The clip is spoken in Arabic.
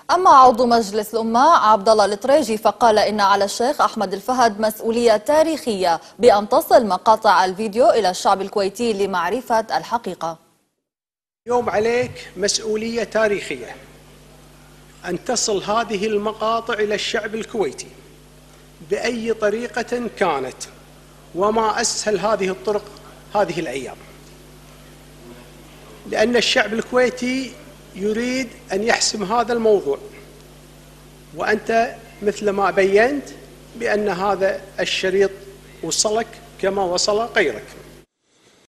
أما عضو مجلس الأمة عبد الله الطريجي فقال إن على الشيخ أحمد الفهد مسؤولية تاريخية بأن تصل مقاطع الفيديو إلى الشعب الكويتي لمعرفة الحقيقة. اليوم عليك مسؤولية تاريخية أن تصل هذه المقاطع إلى الشعب الكويتي بأي طريقة كانت، وما أسهل هذه الطرق هذه الأيام، لأن الشعب الكويتي يريد أن يحسم هذا الموضوع، وأنت مثل ما بينت بأن هذا الشريط وصلك كما وصل غيرك.